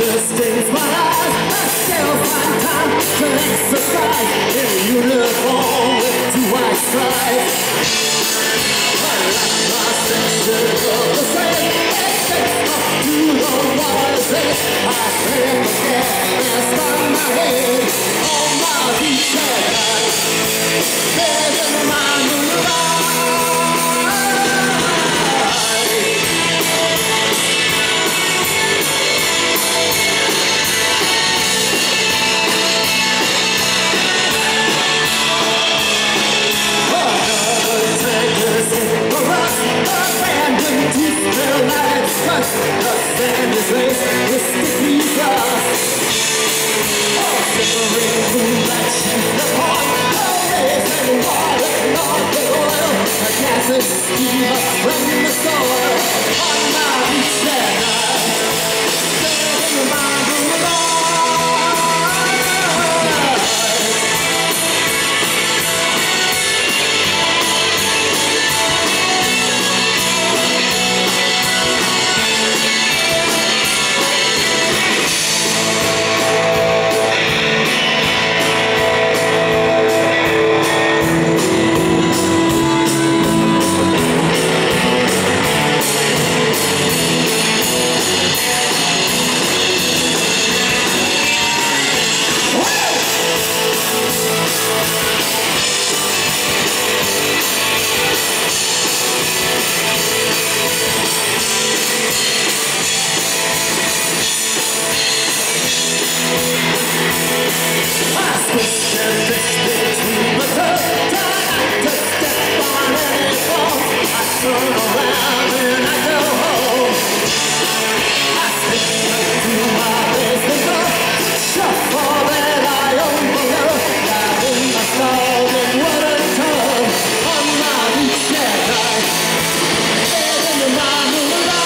Darkness stains my eyes. I still find time to exercise in uniform with 2 white stripes. I like my section of the same. It takes up to the water's edge. I pay the gas and start my head on my beach at night. There's in my moonlight. The sand is laced with sticky dust. Oh, simmering moonlight shoots upon the rays and water, not the oil. The gas is steam up from the soil on my beach that night. There's in my moonlight. Turn around and I go home. I slip to my basement, shuffle that I own below. Down in my stall and wooden tub on my beach at night. Head in my moonlight.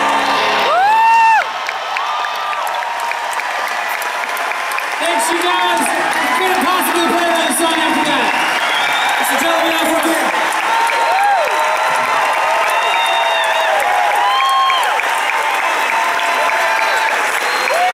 Thanks, you guys.